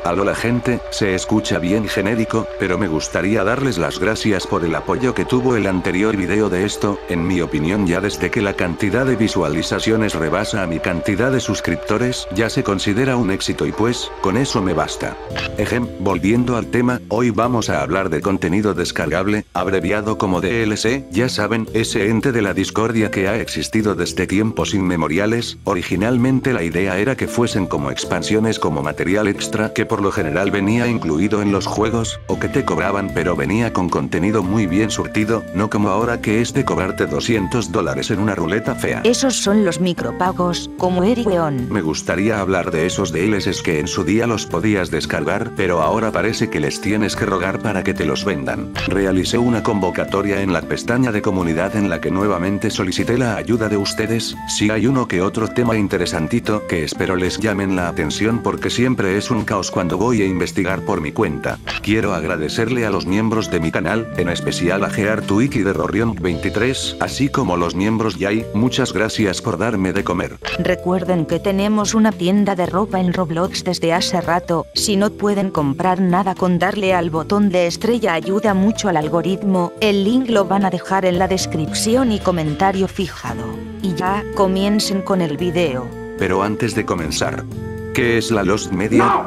Alola gente, se escucha bien genérico, pero me gustaría darles las gracias por el apoyo que tuvo el anterior video de esto, en mi opinión ya desde que la cantidad de visualizaciones rebasa a mi cantidad de suscriptores, ya se considera un éxito y pues, con eso me basta. Volviendo al tema, hoy vamos a hablar de contenido descargable, abreviado como DLC, ya saben, ese ente de la discordia que ha existido desde tiempos inmemoriales. Originalmente la idea era que fuesen como expansiones como material extra que por lo general venía incluido en los juegos, o que te cobraban pero venía con contenido muy bien surtido, no como ahora que es de cobrarte $200 en una ruleta fea. Esos son los micropagos, como Eriweon. Me gustaría hablar de esos DLCs que en su día los podías descargar, pero ahora parece que les tienes que rogar para que te los vendan. Realicé una convocatoria en la pestaña de comunidad en la que nuevamente solicité la ayuda de ustedes. Si hay uno que otro tema interesantito que espero les llamen la atención porque siempre es un caos cuando voy a investigar por mi cuenta. Quiero agradecerle a los miembros de mi canal, en especial a Geartuik y de Rorion23, así como los miembros Yay, muchas gracias por darme de comer. Recuerden que tenemos una tienda de ropa en Roblox desde hace rato, si no pueden comprar nada con darle al botón de estrella ayuda mucho al algoritmo, el link lo van a dejar en la descripción y comentario fijado. Y ya, comiencen con el video. Pero antes de comenzar, ¿qué es la Lost Media?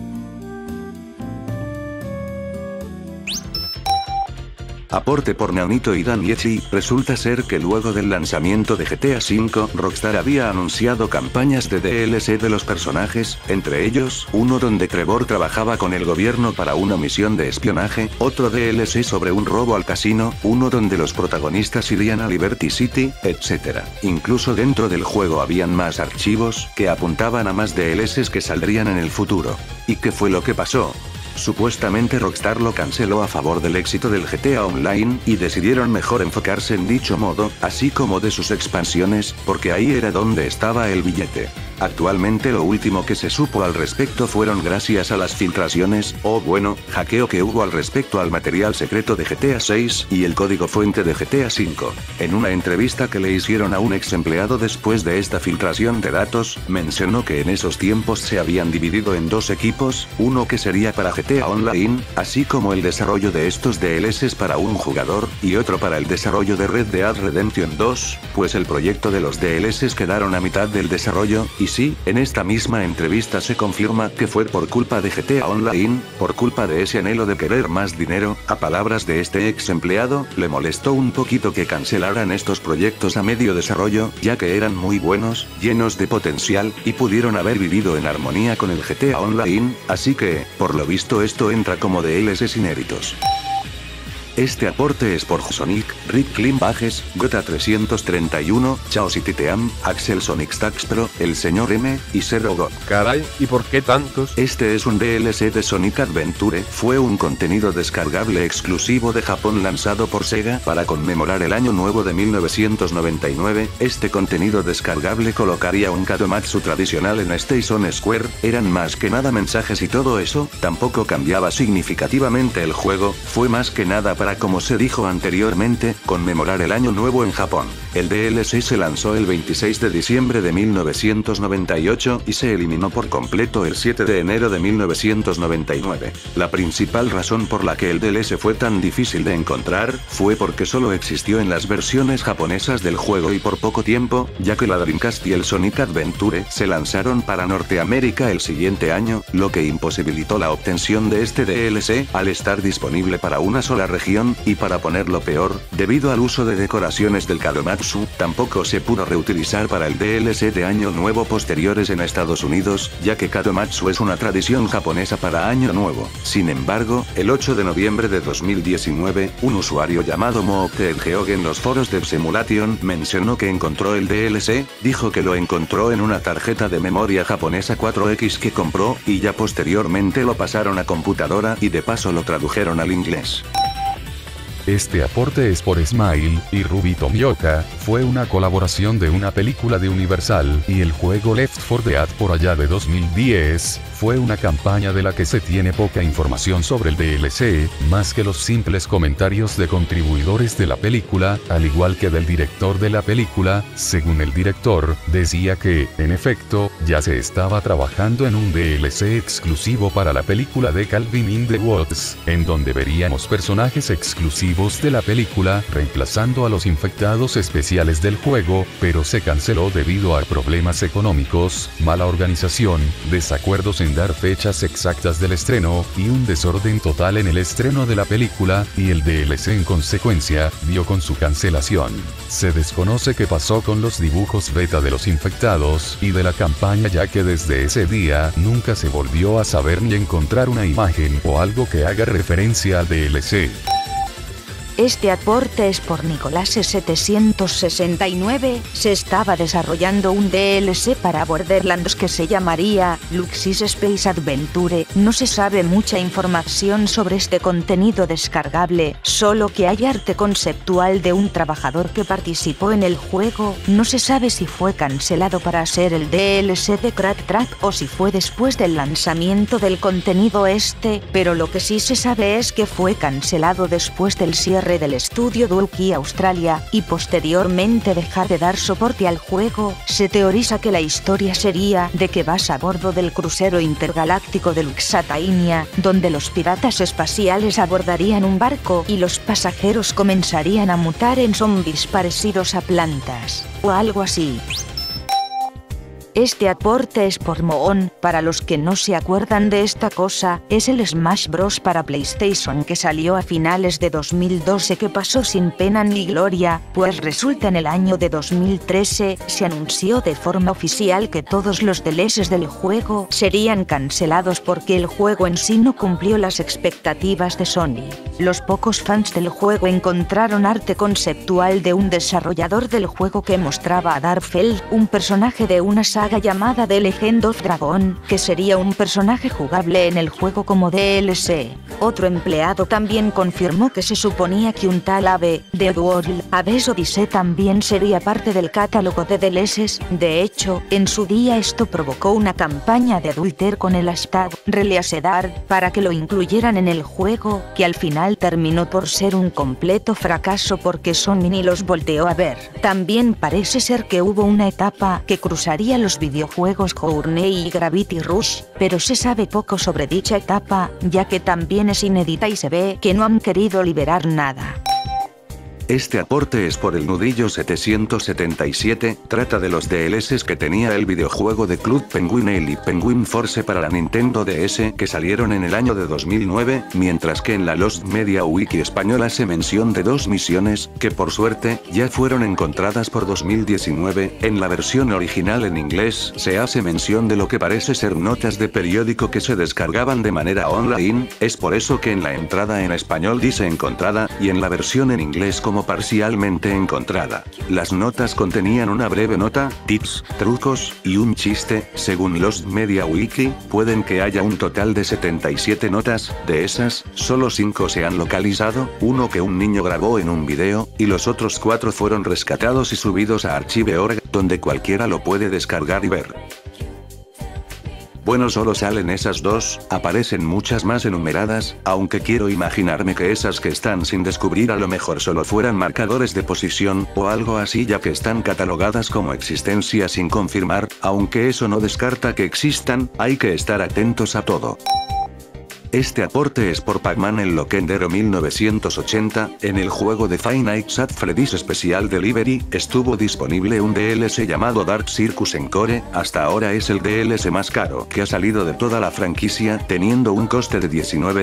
Aporte por Nanito y Daniechi. Resulta ser que luego del lanzamiento de GTA V, Rockstar había anunciado campañas de DLC de los personajes, entre ellos, uno donde Trevor trabajaba con el gobierno para una misión de espionaje, otro DLC sobre un robo al casino, uno donde los protagonistas irían a Liberty City, etc. Incluso dentro del juego habían más archivos, que apuntaban a más DLCs que saldrían en el futuro. ¿Y qué fue lo que pasó? Supuestamente Rockstar lo canceló a favor del éxito del GTA Online, y decidieron mejor enfocarse en dicho modo, así como de sus expansiones, porque ahí era donde estaba el billete. Actualmente lo último que se supo al respecto fueron gracias a las filtraciones, o bueno, hackeo que hubo al respecto al material secreto de GTA 6 y el código fuente de GTA 5. En una entrevista que le hicieron a un ex empleado después de esta filtración de datos, mencionó que en esos tiempos se habían dividido en dos equipos, uno que sería para GTA Online, así como el desarrollo de estos DLCs para un jugador, y otro para el desarrollo de Red Dead Redemption 2, pues el proyecto de los DLCs quedaron a mitad del desarrollo, y sí, en esta misma entrevista se confirma que fue por culpa de GTA Online, por culpa de ese anhelo de querer más dinero. A palabras de este ex empleado, le molestó un poquito que cancelaran estos proyectos a medio desarrollo, ya que eran muy buenos, llenos de potencial, y pudieron haber vivido en armonía con el GTA Online, así que, por lo visto esto entra como DLCs inéditos. Este aporte es por Sonic, Rick Klimbages, Gota331, Chao Cititeam, Axel Sonic Stax Pro, El Señor M, y Zero God. Caray, ¿y por qué tantos? Este es un DLC de Sonic Adventure, fue un contenido descargable exclusivo de Japón lanzado por Sega para conmemorar el año nuevo de 1999, este contenido descargable colocaría un Kadomatsu tradicional en Station Square, eran más que nada mensajes y todo eso, tampoco cambiaba significativamente el juego, fue más que nada para, como se dijo anteriormente, conmemorar el año nuevo en Japón. El DLC se lanzó el 26 de diciembre de 1998 y se eliminó por completo el 7 de enero de 1999. La principal razón por la que el DLC fue tan difícil de encontrar, fue porque solo existió en las versiones japonesas del juego y por poco tiempo, ya que la Dreamcast y el Sonic Adventure se lanzaron para Norteamérica el siguiente año, lo que imposibilitó la obtención de este DLC, al estar disponible para una sola región, y para ponerlo peor, debido al uso de decoraciones del Kadomatsu, tampoco se pudo reutilizar para el DLC de Año Nuevo posteriores en Estados Unidos, ya que Kadomatsu es una tradición japonesa para Año Nuevo. Sin embargo, el 8 de noviembre de 2019, un usuario llamado Mooktegeog en los foros de Simulation mencionó que encontró el DLC, dijo que lo encontró en una tarjeta de memoria japonesa 4X que compró, y ya posteriormente lo pasaron a computadora y de paso lo tradujeron al inglés. Este aporte es por Smile y Ruby Tomioka, fue una colaboración de una película de Universal y el juego Left 4 Dead por allá de 2010, Fue una campaña de la que se tiene poca información sobre el DLC, más que los simples comentarios de contribuidores de la película, al igual que del director de la película. Según el director, decía que, en efecto, ya se estaba trabajando en un DLC exclusivo para la película de Calvin in the Woods, en donde veríamos personajes exclusivos de la película, reemplazando a los infectados especiales del juego, pero se canceló debido a problemas económicos, mala organización, desacuerdos en dar fechas exactas del estreno, y un desorden total en el estreno de la película, y el DLC en consecuencia, dio con su cancelación. Se desconoce qué pasó con los dibujos beta de los infectados, y de la campaña, ya que desde ese día, nunca se volvió a saber ni encontrar una imagen o algo que haga referencia al DLC. Este aporte es por Nicolás769. Se estaba desarrollando un DLC para Borderlands que se llamaría Lux's Space Adventure. No se sabe mucha información sobre este contenido descargable, solo que hay arte conceptual de un trabajador que participó en el juego. No se sabe si fue cancelado para hacer el DLC de Crack Track o si fue después del lanzamiento del contenido pero lo que sí se sabe es que fue cancelado después del cierre del estudio Duke Australia, y posteriormente dejar de dar soporte al juego. Se teoriza que la historia sería de que vas a bordo del crucero intergaláctico de Luxatainia, donde los piratas espaciales abordarían un barco y los pasajeros comenzarían a mutar en zombies parecidos a plantas, o algo así. Este aporte es por Moon. Para los que no se acuerdan de esta cosa, es el Smash Bros. Para PlayStation que salió a finales de 2012 que pasó sin pena ni gloria, pues resulta en el año de 2013 se anunció de forma oficial que todos los DLCs del juego serían cancelados porque el juego en sí no cumplió las expectativas de Sony. Los pocos fans del juego encontraron arte conceptual de un desarrollador del juego que mostraba a Darkfell, un personaje de una saga llamada The Legend of Dragon, que sería un personaje jugable en el juego como DLC. Otro empleado también confirmó que se suponía que un tal Abe, de Oddworld, Abe's Odyssey también sería parte del catálogo de DLCs. De hecho, en su día esto provocó una campaña de adulter con el hashtag Releasedar para que lo incluyeran en el juego, que al final terminó por ser un completo fracaso porque Sony ni los volteó a ver. También parece ser que hubo una etapa que cruzaría los videojuegos Journey y Gravity Rush, pero se sabe poco sobre dicha etapa, ya que también es inédita y se ve que no han querido liberar nada. Este aporte es por el Nudillo 777, trata de los DLCs que tenía el videojuego de Club Penguin y Penguin Force para la Nintendo DS que salieron en el año de 2009, mientras que en la Lost Media Wiki española se menciona de dos misiones, que por suerte, ya fueron encontradas por 2019, en la versión original en inglés se hace mención de lo que parece ser notas de periódico que se descargaban de manera online, es por eso que en la entrada en español dice encontrada, y en la versión en inglés como parcialmente encontrada. Las notas contenían una breve nota, tips, trucos, y un chiste. Según Lost Media Wiki, pueden que haya un total de 77 notas. De esas, solo 5 se han localizado, uno que un niño grabó en un video, y los otros 4 fueron rescatados y subidos a Archive.org, donde cualquiera lo puede descargar y ver. Bueno, solo salen esas dos, aparecen muchas más enumeradas, aunque quiero imaginarme que esas que están sin descubrir a lo mejor solo fueran marcadores de posición, o algo así, ya que están catalogadas como existencia sin confirmar, aunque eso no descarta que existan, hay que estar atentos a todo. Este aporte es por Pac-Man el Loquendero 1980, en el juego de Five Nights at Freddy's Special Delivery, estuvo disponible un DLC llamado Dark Circus Encore, hasta ahora es el DLC más caro que ha salido de toda la franquicia, teniendo un coste de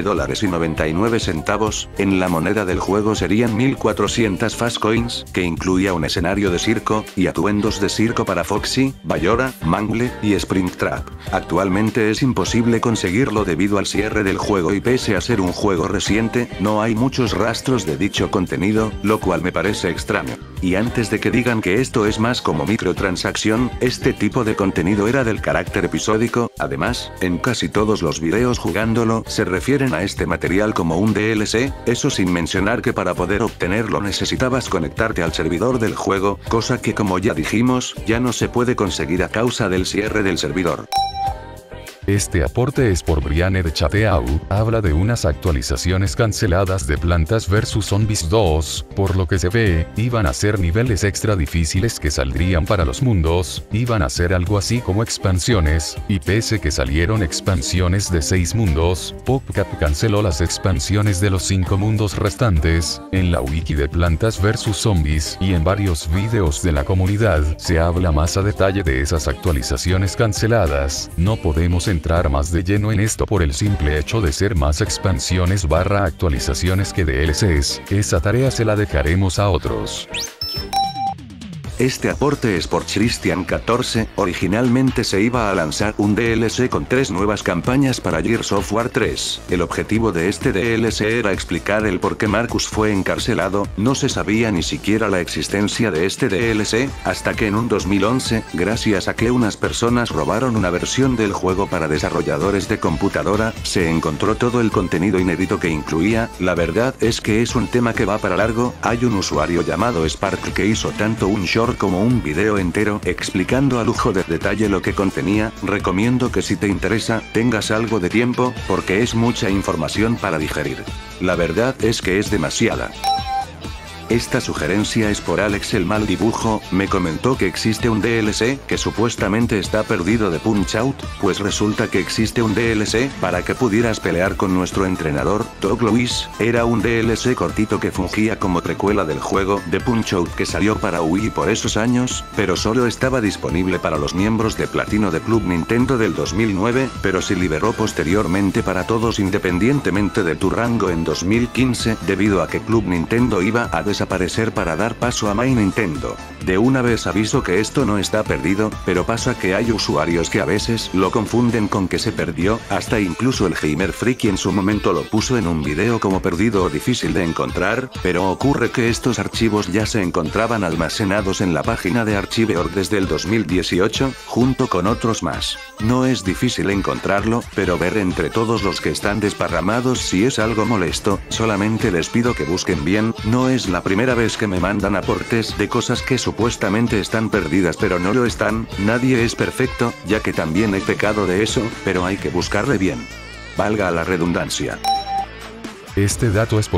$19.99, en la moneda del juego serían 1400 Fast Coins, que incluía un escenario de circo, y atuendos de circo para Foxy, Bayora, Mangle, y Springtrap. Actualmente es imposible conseguirlo debido al cierre del juego y pese a ser un juego reciente, no hay muchos rastros de dicho contenido, lo cual me parece extraño. Y antes de que digan que esto es más como microtransacción, este tipo de contenido era del carácter episódico. Además, en casi todos los videos jugándolo, se refieren a este material como un DLC, eso sin mencionar que para poder obtenerlo necesitabas conectarte al servidor del juego, cosa que como ya dijimos, ya no se puede conseguir a causa del cierre del servidor. Este aporte es por Brianne de Chateau, habla de unas actualizaciones canceladas de Plantas vs Zombies 2, por lo que se ve, iban a ser niveles extra difíciles que saldrían para los mundos, iban a ser algo así como expansiones, y pese que salieron expansiones de 6 mundos, PopCap canceló las expansiones de los 5 mundos restantes. En la wiki de Plantas vs Zombies y en varios videos de la comunidad se habla más a detalle de esas actualizaciones canceladas. No podemos entrar más de lleno en esto por el simple hecho de ser más expansiones / actualizaciones que DLCs, esa tarea se la dejaremos a otros. Este aporte es por Christian14, originalmente se iba a lanzar un DLC con 3 nuevas campañas para Gears of War 3. El objetivo de este DLC era explicar el por qué Marcus fue encarcelado, no se sabía ni siquiera la existencia de este DLC, hasta que en un 2011, gracias a que unas personas robaron una versión del juego para desarrolladores de computadora, se encontró todo el contenido inédito que incluía. La verdad es que es un tema que va para largo, hay un usuario llamado Spark que hizo tanto un short como un video entero explicando a lujo de detalle lo que contenía. Recomiendo que si te interesa, tengas algo de tiempo, porque es mucha información para digerir. La verdad es que es demasiada. Esta sugerencia es por Alex el mal dibujo, me comentó que existe un DLC que supuestamente está perdido de Punch-Out, pues resulta que existe un DLC para que pudieras pelear con nuestro entrenador, Doug Lewis. Era un DLC cortito que fungía como precuela del juego de Punch-Out que salió para Wii por esos años, pero solo estaba disponible para los miembros de platino de Club Nintendo del 2009, pero se liberó posteriormente para todos independientemente de tu rango en 2015, debido a que Club Nintendo iba a desaparecer para dar paso a My Nintendo. De una vez aviso que esto no está perdido, pero pasa que hay usuarios que a veces lo confunden con que se perdió, hasta incluso el Gamer Freaky en su momento lo puso en un video como perdido o difícil de encontrar, pero ocurre que estos archivos ya se encontraban almacenados en la página de Archive.org desde el 2018, junto con otros más. No es difícil encontrarlo, pero ver entre todos los que están desparramados si es algo molesto. Solamente les pido que busquen bien, no es la primera vez que me mandan aportes de cosas que supuestamente están perdidas pero no lo están. Nadie es perfecto, ya que también he pecado de eso, pero hay que buscarle bien. Valga la redundancia. Este dato es por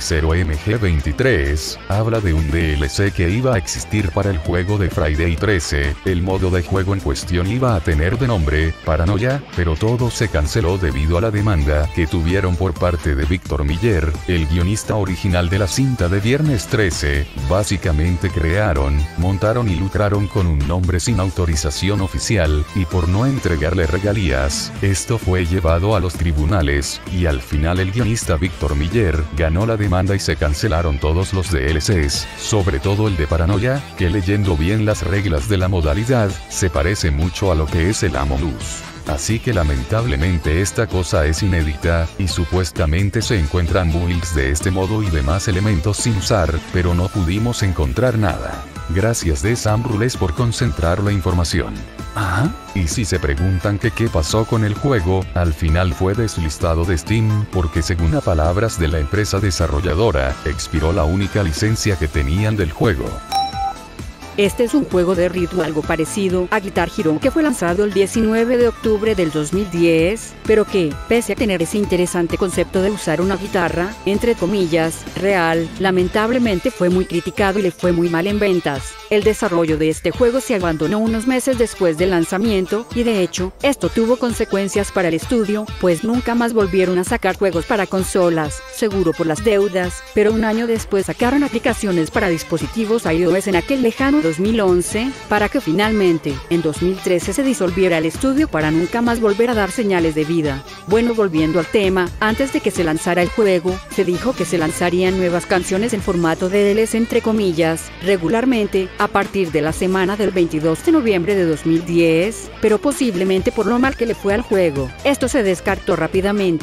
Rory0MG23, habla de un DLC que iba a existir para el juego de Friday 13, el modo de juego en cuestión iba a tener de nombre Paranoia, pero todo se canceló debido a la demanda que tuvieron por parte de Víctor Miller, el guionista original de la cinta de Viernes 13, básicamente crearon, montaron y lucraron con un nombre sin autorización oficial, y por no entregarle regalías, esto fue llevado a los tribunales, y al final el guionista Víctor Miller ganó la demanda y se cancelaron todos los DLCs, sobre todo el de Paranoia, que leyendo bien las reglas de la modalidad, se parece mucho a lo que es el Among Us. Así que lamentablemente esta cosa es inédita, y supuestamente se encuentran builds de este modo y demás elementos sin usar, pero no pudimos encontrar nada. Gracias de Samrules por concentrar la información. Ajá, y si se preguntan que qué pasó con el juego, al final fue deslistado de Steam, porque según a palabras de la empresa desarrolladora, expiró la única licencia que tenían del juego. Este es un juego de ritmo algo parecido a Guitar Hero que fue lanzado el 19 de octubre del 2010, pero que, pese a tener ese interesante concepto de usar una guitarra, entre comillas, real, lamentablemente fue muy criticado y le fue muy mal en ventas. El desarrollo de este juego se abandonó unos meses después del lanzamiento, y de hecho, esto tuvo consecuencias para el estudio, pues nunca más volvieron a sacar juegos para consolas, seguro por las deudas, pero un año después sacaron aplicaciones para dispositivos iOS en aquel lejano 2011, para que finalmente, en 2013 se disolviera el estudio para nunca más volver a dar señales de vida. Bueno, volviendo al tema, antes de que se lanzara el juego, se dijo que se lanzarían nuevas canciones en formato de DLC entre comillas, regularmente, a partir de la semana del 22 de noviembre de 2010, pero posiblemente por lo mal que le fue al juego, esto se descartó rápidamente.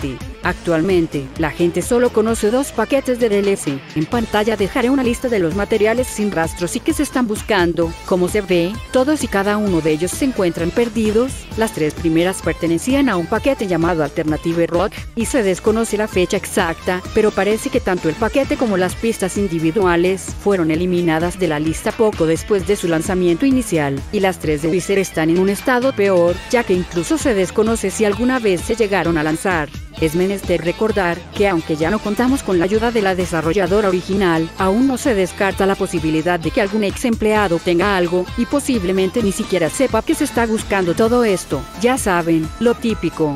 Actualmente, la gente solo conoce 2 paquetes de DLC. En pantalla dejaré una lista de los materiales sin rastros y que se están buscando. Como se ve, todos y cada uno de ellos se encuentran perdidos. Las 3 primeras pertenecían a un paquete llamado Alternative Rock, y se desconoce la fecha exacta, pero parece que tanto el paquete como las pistas individuales fueron eliminadas de la lista poco después de su lanzamiento inicial, y las 3 de Wizard están en un estado peor, ya que incluso se desconoce si alguna vez se llegaron a lanzar. Es menester recordar que aunque ya no contamos con la ayuda de la desarrolladora original, aún no se descarta la posibilidad de que algún ex empleado tenga algo, y posiblemente ni siquiera sepa que se está buscando todo esto. Ya saben, lo típico.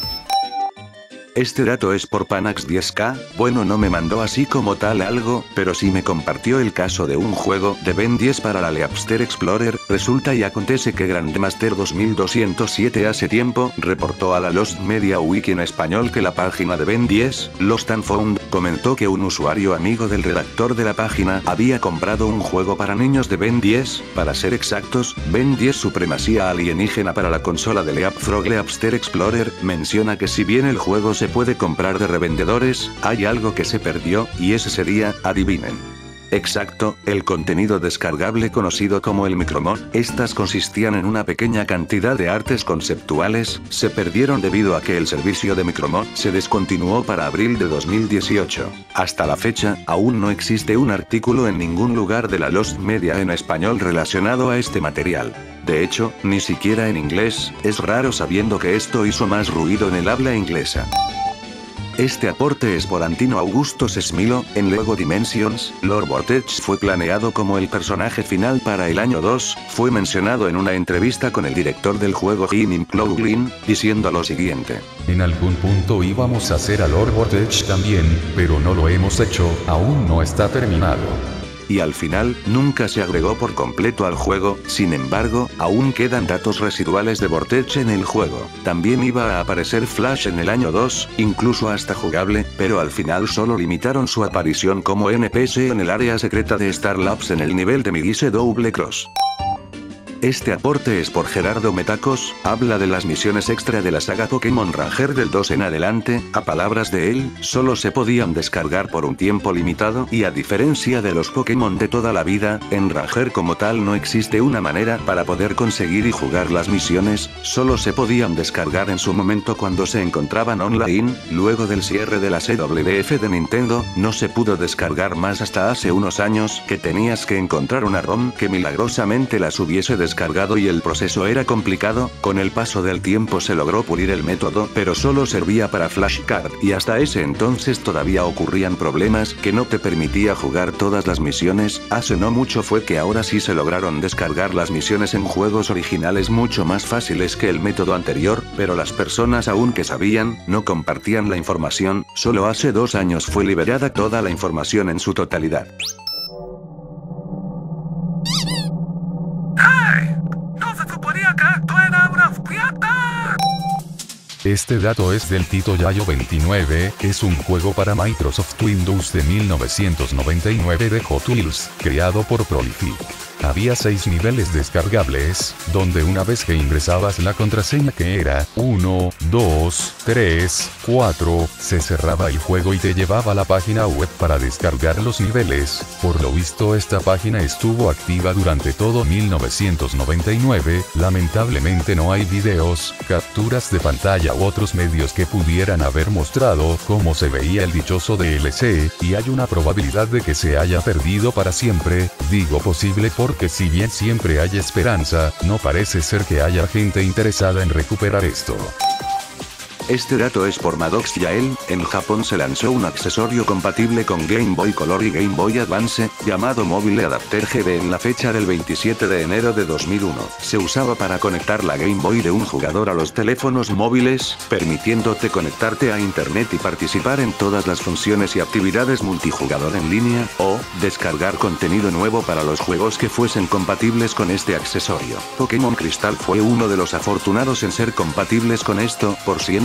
Este dato es por Panax 10K, bueno, no me mandó así como tal algo, pero sí me compartió el caso de un juego de Ben 10 para la Leapster Explorer. Resulta y acontece que Grandmaster 2207 hace tiempo reportó a la Lost Media Wiki en español que la página de Ben 10, Lost and Found, comentó que un usuario amigo del redactor de la página había comprado un juego para niños de Ben 10, para ser exactos, Ben 10 Supremacía Alienígena para la consola de Leapfrog. Leapster Explorer menciona que si bien el juego se puede comprar de revendedores, hay algo que se perdió, y ese sería, adivinen. Exacto, el contenido descargable conocido como el Micromod. Estas consistían en una pequeña cantidad de artes conceptuales, se perdieron debido a que el servicio de Micromod se descontinuó para abril de 2018. Hasta la fecha, aún no existe un artículo en ningún lugar de la Lost Media en español relacionado a este material. De hecho, ni siquiera en inglés, es raro sabiendo que esto hizo más ruido en el habla inglesa. Este aporte es por Antino Augusto Sesmilo. En Lego Dimensions, Lord Vortex fue planeado como el personaje final para el año 2, fue mencionado en una entrevista con el director del juego Jim McLaughlin, diciendo lo siguiente. En algún punto íbamos a hacer a Lord Vortex también, pero no lo hemos hecho, aún no está terminado. Y al final, nunca se agregó por completo al juego, sin embargo, aún quedan datos residuales de Vortex en el juego. También iba a aparecer Flash en el año 2, incluso hasta jugable, pero al final solo limitaron su aparición como NPC en el área secreta de Star Labs en el nivel de Migise Double Cross. Este aporte es por Gerardo Metacos, habla de las misiones extra de la saga Pokémon Ranger del 2 en adelante, a palabras de él, solo se podían descargar por un tiempo limitado y a diferencia de los Pokémon de toda la vida, en Ranger como tal no existe una manera para poder conseguir y jugar las misiones, solo se podían descargar en su momento cuando se encontraban online. Luego del cierre de la CWF de Nintendo, no se pudo descargar más hasta hace unos años, que tenías que encontrar una ROM que milagrosamente las hubiese descargado y el proceso era complicado. Con el paso del tiempo se logró pulir el método, pero solo servía para flashcard, y hasta ese entonces todavía ocurrían problemas que no te permitía jugar todas las misiones. Hace no mucho fue que ahora sí se lograron descargar las misiones en juegos originales mucho más fáciles que el método anterior, pero las personas aún que sabían, no compartían la información. Solo hace 2 años fue liberada toda la información en su totalidad. Este dato es del Tito Yayo 29, es un juego para Microsoft Windows de 1999 de Hot Wheels, creado por Prolific. Había 6 niveles descargables, donde una vez que ingresabas la contraseña que era 1, 2, 3, 4, se cerraba el juego y te llevaba a la página web para descargar los niveles. Por lo visto esta página estuvo activa durante todo 1999, lamentablemente no hay videos, capturas de pantalla u otros medios que pudieran haber mostrado cómo se veía el dichoso DLC, y hay una probabilidad de que se haya perdido para siempre. Digo posible porque si bien siempre hay esperanza, no parece ser que haya gente interesada en recuperar esto. Este dato es por Maddox Yael. En Japón se lanzó un accesorio compatible con Game Boy Color y Game Boy Advance, llamado Mobile Adapter GB en la fecha del 27 de enero de 2001. Se usaba para conectar la Game Boy de un jugador a los teléfonos móviles, permitiéndote conectarte a internet y participar en todas las funciones y actividades multijugador en línea, o descargar contenido nuevo para los juegos que fuesen compatibles con este accesorio. Pokémon Crystal fue uno de los afortunados en ser compatibles con esto, por $100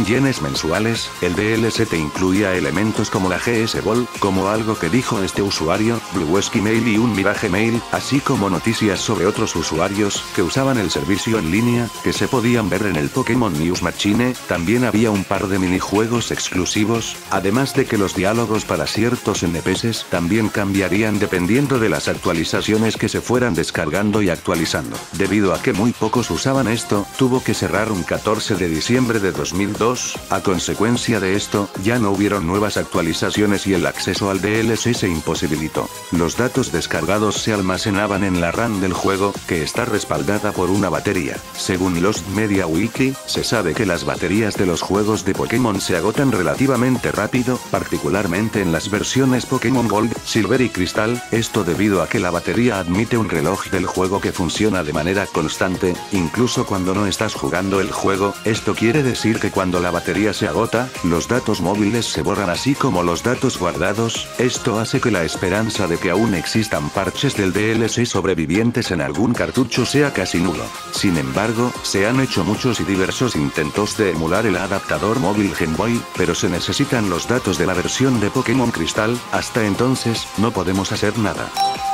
yenes mensuales. El DLC te incluía elementos como la GS Ball, como algo que dijo este usuario, Bluesky Mail y un Mirage Mail, así como noticias sobre otros usuarios que usaban el servicio en línea, que se podían ver en el Pokémon News Machine. También había un par de minijuegos exclusivos, además de que los diálogos para ciertos NPCs también cambiarían dependiendo de las actualizaciones que se fueran descargando y actualizando. Debido a que muy pocos usaban esto, tuvo que cerrar un 14 de diciembre de 2002, a consecuencia de esto, ya no hubieron nuevas actualizaciones y el acceso al DLC se imposibilitó. Los datos descargados se almacenaban en la RAM del juego, que está respaldada por una batería. Según Lost Media Wiki, se sabe que las baterías de los juegos de Pokémon se agotan relativamente rápido, particularmente en las versiones Pokémon Gold, Silver y Crystal, esto debido a que la batería admite un reloj del juego que funciona de manera constante, incluso cuando no estás jugando el juego. Esto quiere decir que cuando la batería se agota, los datos móviles se borran así como los datos guardados. Esto hace que la esperanza de que aún existan parches del DLC sobrevivientes en algún cartucho sea casi nulo. Sin embargo, se han hecho muchos y diversos intentos de emular el adaptador móvil Game Boy, pero se necesitan los datos de la versión de Pokémon Crystal. Hasta entonces, no podemos hacer nada.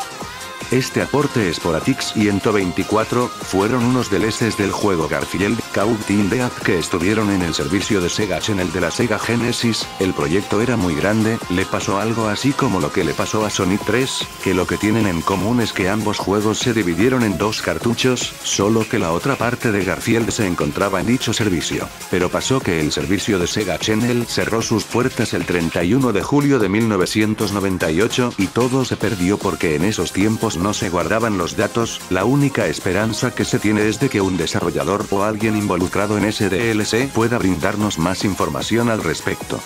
Este aporte Sporatix 124 fueron unos DLCs del juego Garfield Caught in the Act que estuvieron en el servicio de Sega Channel de la Sega Genesis. El proyecto era muy grande, le pasó algo así como lo que le pasó a Sonic 3, que lo que tienen en común es que ambos juegos se dividieron en dos cartuchos, solo que la otra parte de Garfield se encontraba en dicho servicio. Pero pasó que el servicio de Sega Channel cerró sus puertas el 31 de julio de 1998 y todo se perdió porque en esos tiempos no se guardaban los datos. La única esperanza que se tiene es de que un desarrollador o alguien involucrado en ese DLC pueda brindarnos más información al respecto.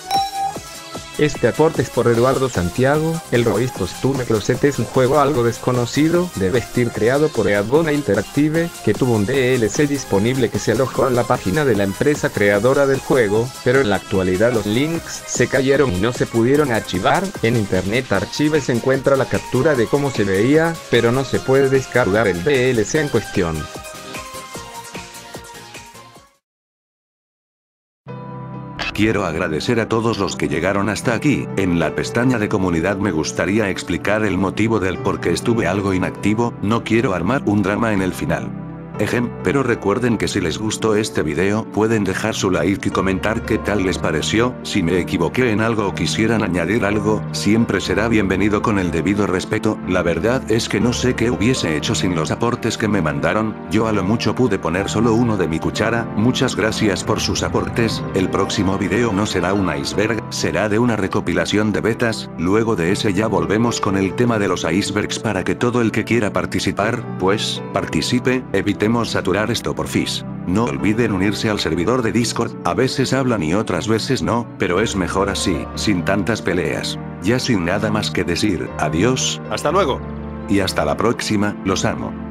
Este aporte es por Eduardo Santiago. El Royce Costume Closet es un juego algo desconocido de vestir creado por Eadgona Interactive, que tuvo un DLC disponible que se alojó en la página de la empresa creadora del juego, pero en la actualidad los links se cayeron y no se pudieron archivar. En Internet Archive se encuentra la captura de cómo se veía, pero no se puede descargar el DLC en cuestión. Quiero agradecer a todos los que llegaron hasta aquí. En la pestaña de comunidad me gustaría explicar el motivo del por qué estuve algo inactivo. No quiero armar un drama en el final. Pero recuerden que si les gustó este video, pueden dejar su like y comentar qué tal les pareció. Si me equivoqué en algo o quisieran añadir algo, siempre será bienvenido con el debido respeto. La verdad es que no sé qué hubiese hecho sin los aportes que me mandaron. Yo a lo mucho pude poner solo uno de mi cuchara. Muchas gracias por sus aportes. El próximo video no será un iceberg, será de una recopilación de betas. Luego de ese ya volvemos con el tema de los icebergs para que todo el que quiera participar, pues, participe. Evitemos saturar esto porfis. No olviden unirse al servidor de Discord. A veces hablan y otras veces no, pero es mejor así, sin tantas peleas. Ya sin nada más que decir, adiós. Hasta luego. Y hasta la próxima, los amo.